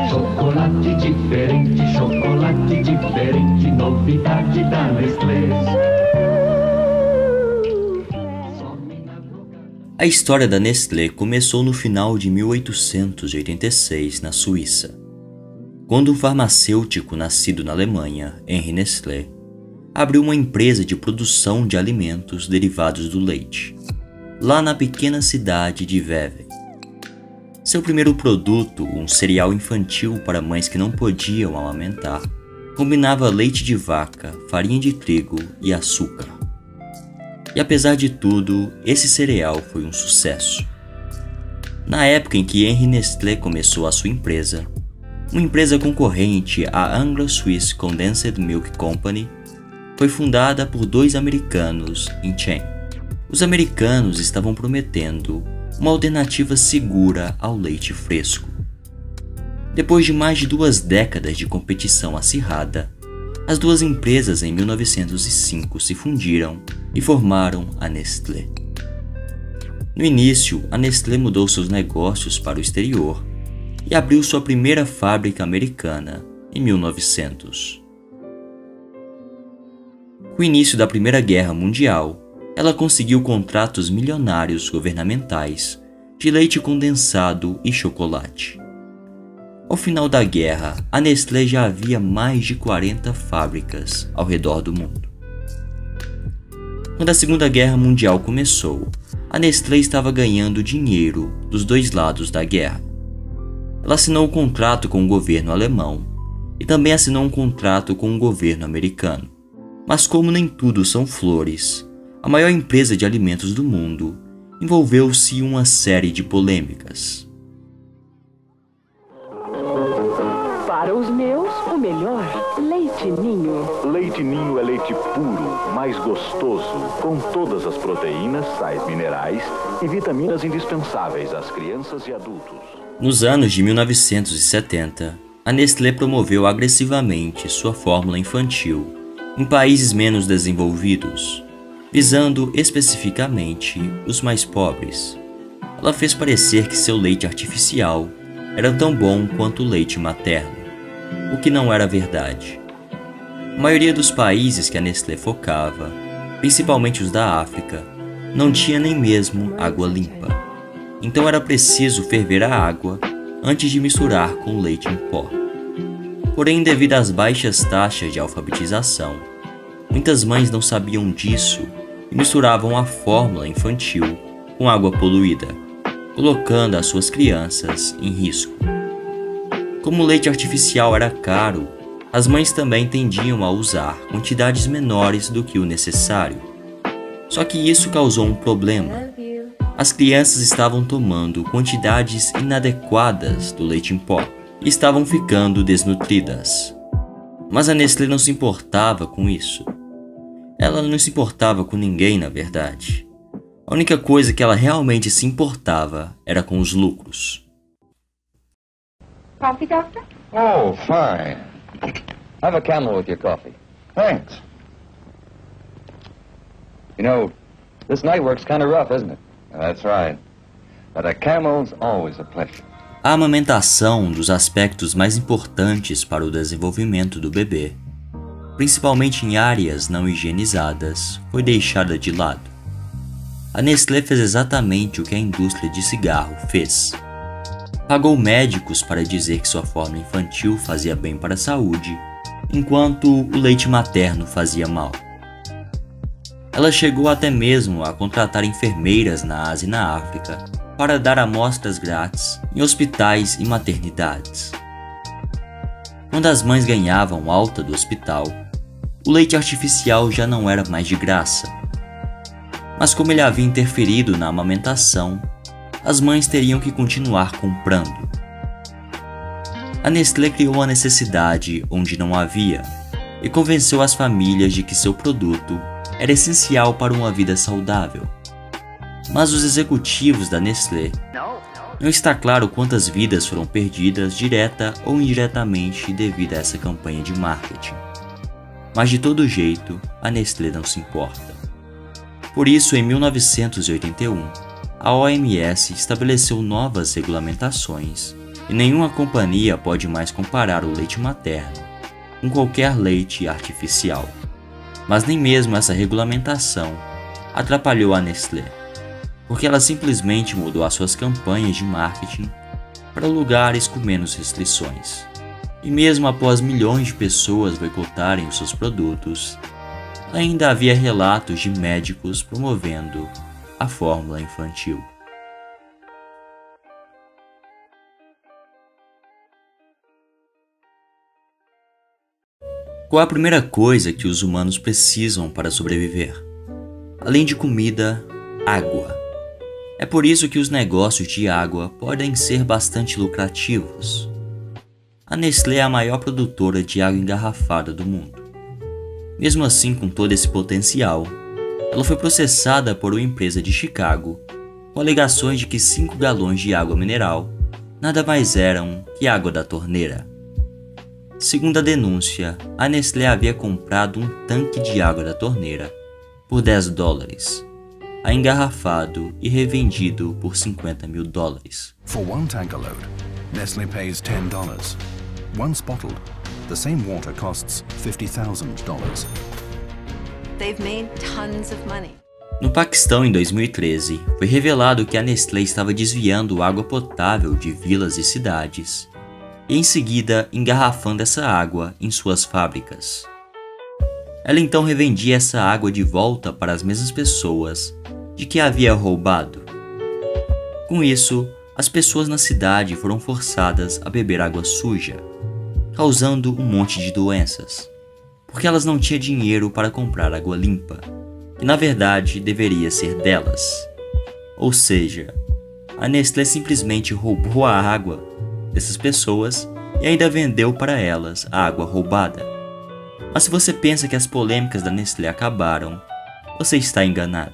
chocolate diferente, novidade da Nestlé. A história da Nestlé começou no final de 1886 na Suíça, quando um farmacêutico nascido na Alemanha, Henri Nestlé, abriu uma empresa de produção de alimentos derivados do leite, lá na pequena cidade de Vevey. Seu primeiro produto, um cereal infantil para mães que não podiam amamentar, combinava leite de vaca, farinha de trigo e açúcar. E apesar de tudo, esse cereal foi um sucesso. Na época em que Henri Nestlé começou a sua empresa, uma empresa concorrente à Anglo-Swiss Condensed Milk Company, foi fundada por dois americanos em Chen. Os americanos estavam prometendo uma alternativa segura ao leite fresco. Depois de mais de 2 décadas de competição acirrada, as duas empresas em 1905 se fundiram e formaram a Nestlé. No início, a Nestlé mudou seus negócios para o exterior e abriu sua primeira fábrica americana em 1900. Com o início da Primeira Guerra Mundial, ela conseguiu contratos milionários governamentais de leite condensado e chocolate. Ao final da guerra, a Nestlé já havia mais de 40 fábricas ao redor do mundo. Quando a Segunda Guerra Mundial começou, a Nestlé estava ganhando dinheiro dos dois lados da guerra. Ela assinou um contrato com o governo alemão e também assinou um contrato com o governo americano. Mas como nem tudo são flores, a maior empresa de alimentos do mundo envolveu-se em uma série de polêmicas. Para os meus, o melhor, Leite Ninho. Leite Ninho é leite puro, mais gostoso, com todas as proteínas, sais minerais e vitaminas indispensáveis às crianças e adultos. Nos anos de 1970, a Nestlé promoveu agressivamente sua fórmula infantil em países menos desenvolvidos, visando especificamente os mais pobres. Ela fez parecer que seu leite artificial era tão bom quanto o leite materno, o que não era verdade. A maioria dos países que a Nestlé focava, principalmente os da África, não tinha nem mesmo água limpa. Então era preciso ferver a água antes de misturar com leite em pó. Porém, devido às baixas taxas de alfabetização, muitas mães não sabiam disso e misturavam a fórmula infantil com água poluída, colocando as suas crianças em risco. Como o leite artificial era caro, as mães também tendiam a usar quantidades menores do que o necessário. Só que isso causou um problema. As crianças estavam tomando quantidades inadequadas do leite em pó e estavam ficando desnutridas. Mas a Nestlé não se importava com isso. Ela não se importava com ninguém, na verdade. A única coisa que ela realmente se importava era com os lucros. Coffee, doctor? Oh, fine. Have a Camel with your coffee. Thanks. You know, this night work's kind of rough, isn't it? That's right. But a Camel's always a pleasure. A amamentação, um dos aspectos mais importantes para o desenvolvimento do bebê, principalmente em áreas não higienizadas, foi deixada de lado. A Nestlé fez exatamente o que a indústria de cigarro fez. Pagou médicos para dizer que sua fórmula infantil fazia bem para a saúde, enquanto o leite materno fazia mal. Ela chegou até mesmo a contratar enfermeiras na Ásia e na África para dar amostras grátis em hospitais e maternidades. Quando as mães ganhavam alta do hospital, o leite artificial já não era mais de graça. Mas como ele havia interferido na amamentação, as mães teriam que continuar comprando. A Nestlé criou uma necessidade onde não havia e convenceu as famílias de que seu produto era essencial para uma vida saudável. Mas os executivos da Nestlé não está claro quantas vidas foram perdidas direta ou indiretamente devido a essa campanha de marketing. Mas de todo jeito, a Nestlé não se importa. Por isso, em 1981, a OMS estabeleceu novas regulamentações e nenhuma companhia pode mais comparar o leite materno com qualquer leite artificial. Mas nem mesmo essa regulamentação atrapalhou a Nestlé, porque ela simplesmente mudou as suas campanhas de marketing para lugares com menos restrições. E mesmo após milhões de pessoas boicotarem os seus produtos, ainda havia relatos de médicos promovendo a fórmula infantil. Qual a primeira coisa que os humanos precisam para sobreviver? Além de comida, água. É por isso que os negócios de água podem ser bastante lucrativos. A Nestlé é a maior produtora de água engarrafada do mundo. Mesmo assim, com todo esse potencial, ela foi processada por uma empresa de Chicago com alegações de que 5 galões de água mineral nada mais eram que água da torneira. Segundo a denúncia, a Nestlé havia comprado um tanque de água da torneira por $10, engarrafado e revendido por $50 mil. For one tanker load, Nestle pays $10. Once bottled, the same water costs $50,000. They've made tons of money. No Paquistão, em 2013, foi revelado que a Nestlé estava desviando água potável de vilas e cidades e em seguida engarrafando essa água em suas fábricas. Ela então revendia essa água de volta para as mesmas pessoas de que havia roubado. Com isso, as pessoas na cidade foram forçadas a beber água suja, causando um monte de doenças, porque elas não tinham dinheiro para comprar água limpa, que na verdade deveria ser delas. Ou seja, a Nestlé simplesmente roubou a água dessas pessoas e ainda vendeu para elas a água roubada. Mas se você pensa que as polêmicas da Nestlé acabaram, você está enganado.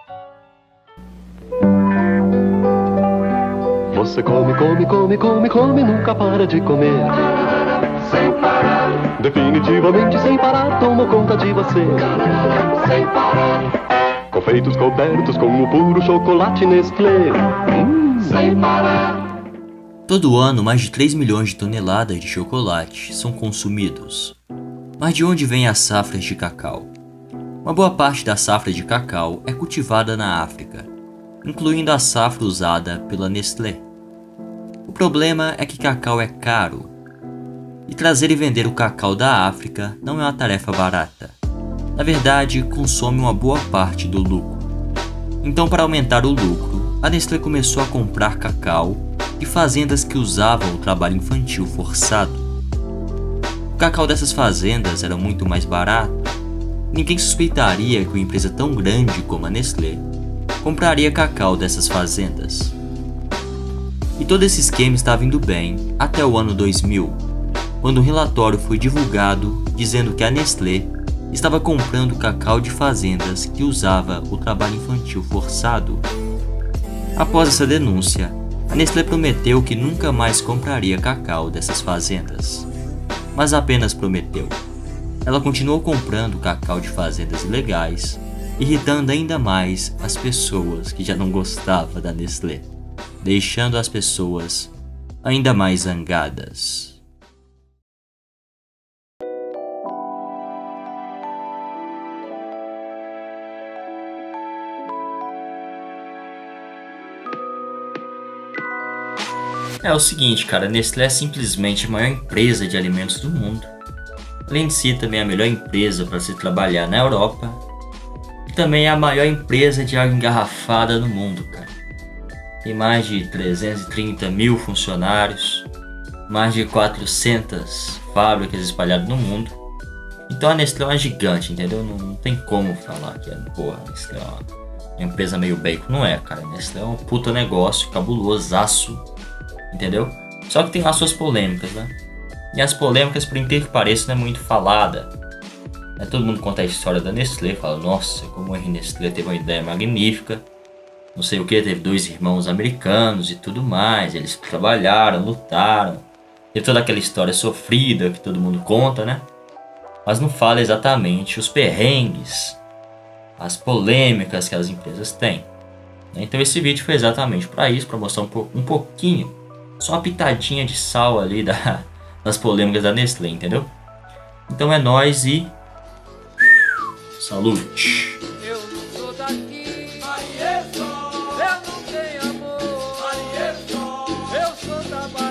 Você come, come, come, come, come, nunca para de comer. Sem parar. Definitivamente sem parar, tomou conta de você. Sem parar. Confeitos cobertos com o puro chocolate Nestlé. Sem parar. Todo ano, mais de 3 milhões de toneladas de chocolate são consumidos. Mas de onde vêm as safras de cacau? Uma boa parte da safra de cacau é cultivada na África, incluindo a safra usada pela Nestlé. O problema é que cacau é caro, e trazer e vender o cacau da África não é uma tarefa barata. Na verdade, consome uma boa parte do lucro. Então, para aumentar o lucro, a Nestlé começou a comprar cacau de fazendas que usavam o trabalho infantil forçado. O cacau dessas fazendas era muito mais barato. Ninguém suspeitaria que uma empresa tão grande como a Nestlé compraria cacau dessas fazendas. E todo esse esquema estava indo bem até o ano 2000, quando um relatório foi divulgado dizendo que a Nestlé estava comprando cacau de fazendas que usava o trabalho infantil forçado. Após essa denúncia, a Nestlé prometeu que nunca mais compraria cacau dessas fazendas. Mas apenas prometeu. Ela continuou comprando cacau de fazendas ilegais, irritando ainda mais as pessoas que já não gostavam da Nestlé, deixando as pessoas ainda mais zangadas. É o seguinte, cara, a Nestlé é simplesmente a maior empresa de alimentos do mundo. Além de si, também é a melhor empresa para se trabalhar na Europa. E também é a maior empresa de água engarrafada no mundo, cara. Tem mais de 330 mil funcionários, mais de 400 fábricas espalhadas no mundo. Então a Nestlé é uma gigante, entendeu? Não tem como falar que a Nestlé é uma empresa meio bacon. Não é, cara. A Nestlé é um puta negócio, cabulosaço. Entendeu? Só que tem lá suas polêmicas, né? E as polêmicas, por incrível que pareça, não é muito falada. Todo mundo conta a história da Nestlé, fala, nossa, como a Nestlé teve uma ideia magnífica, não sei o que, teve 2 irmãos americanos e tudo mais, eles trabalharam, lutaram, teve toda aquela história sofrida que todo mundo conta, né? Mas não fala exatamente os perrengues, as polêmicas que as empresas têm. Então esse vídeo foi exatamente para isso, para mostrar um pouquinho só uma pitadinha de sal ali das polêmicas da Nestlé, entendeu? Então é nóis e... Salute!